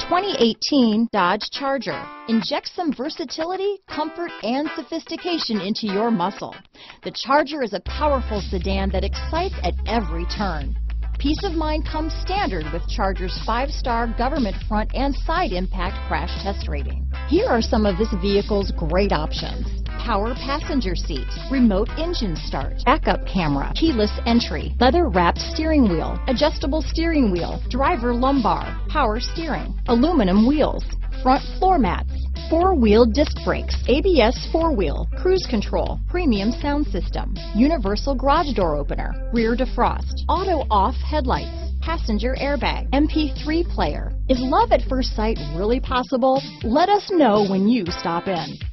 2018 Dodge Charger. Inject some versatility, comfort, and sophistication into your muscle. The Charger is a powerful sedan that excites at every turn. Peace of mind comes standard with Charger's 5-star government front and side impact crash test rating. Here are some of this vehicle's great options: power passenger seat, remote engine start, backup camera, keyless entry, leather-wrapped steering wheel, adjustable steering wheel, driver lumbar, power steering, aluminum wheels, front floor mats, 4-wheel disc brakes, ABS 4-wheel, cruise control, premium sound system, universal garage door opener, rear defrost, auto-off headlights, passenger airbag, MP3 player. Is love at first sight really possible? Let us know when you stop in.